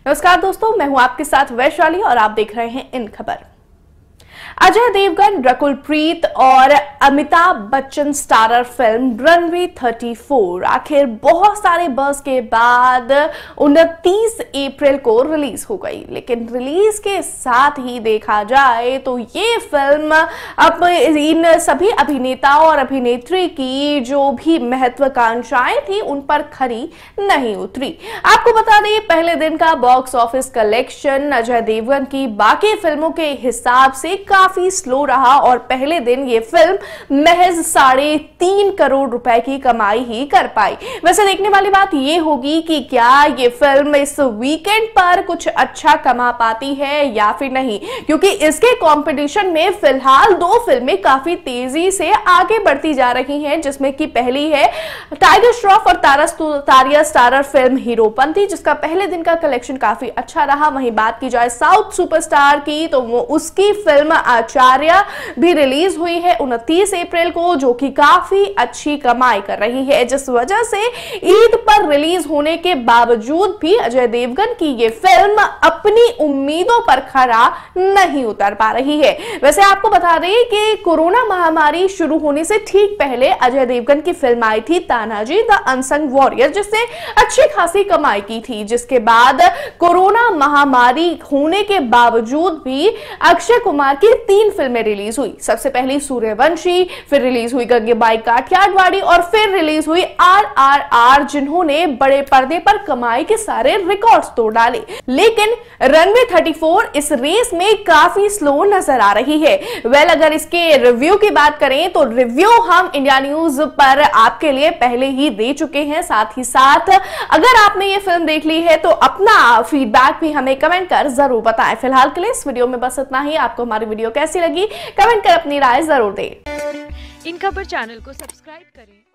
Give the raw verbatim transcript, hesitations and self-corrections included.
नमस्कार दोस्तों, मैं हूं आपके साथ वैशाली और आप देख रहे हैं इन खबर। अजय देवगन, रकुल प्रीत और Amitabh Bachchan starrer film runway चौंतीस आखिर बहुत सारे बज़ के बाद उनतीस अप्रैल को रिलीज हो गई। लेकिन रिलीज के साथ ही देखा जाए तो ये फिल्म अब इन सभी अभिनेताओं और अभिनेत्री की जो भी महत्वाकांक्षाएं थी उन पर खरी नहीं उतरी। आपको बता दें, पहले दिन का box office collection Ajay Devgan की बाकी फिल्मों के हिसाब से काफी स्लो रहा और पहले दिन ये फिल्म महज साढ़े तीन करोड़ रुपए की कमाई ही कर पाई। वैसे देखने वाली बात ये होगी कि क्या ये फिल्म इस वीकेंड पर कुछ अच्छा कमा पाती है या फिर नहीं, क्योंकि इसके कंपटीशन में फिलहाल दो फिल्में काफी तेजी से आगे बढ़ती जा रही हैं, जिसमें कि पहली है टाइगर श्रॉफ और तारिया स्टारर फिल्म हीरोपंती, जिसका पहले दिन का कलेक्शन काफी अच्छा रहा। वहीं बात की जाए साउथ सुपरस्टार की तो वो उसकी फिल्म आचार्य भी रिलीज हुई है उनतीस अप्रैल को, जो कि काफी अच्छी कमाई कर रही है, जिस वजह से ईद पर रिलीज होने के बावजूद भी अजय देवगन की ये फिल्म अपनी उम्मीदों पर खरा नहीं उतर पा रही है। वैसे आपको बता दें कि कोरोना महामारी शुरू होने से ठीक पहले अजय देवगन की फिल्म आई थी तानाजी द अनसंग वॉरियर, जिससे अच्छी खासी कमाई की थी। जिसके बाद कोरोना महामारी होने के बावजूद भी अक्षय कुमार की तीन फिल्में रिलीज हुई। सबसे पहली सूर्यवंशी, फिर रिलीज हुई गंगेबाई काठियावाड़ी और फिर रिलीज हुई आर आर आर, जिन्होंने बड़े पर्दे पर कमाई के सारे रिकॉर्ड्स तोड़ डाले। लेकिन रणवीर चौंतीस इस रेस में काफी स्लो नजर आ रही है। वेल, अगर इसके रिव्यू की बात करें तो रिव्यू हम इंडिया न्यूज पर आपके लिए पहले ही दे चुके हैं। साथ ही साथ अगर आपने ये फिल्म देख ली है तो अपना फीडबैक भी हमें कमेंट कर जरूर बताएं। फिलहाल के लिए इस वीडियो में बस इतना ही। आपको हमारी वीडियो कैसी लगी कमेंट कर अपनी राय जरूर दें। इन खबर चैनल को सब्सक्राइब करें।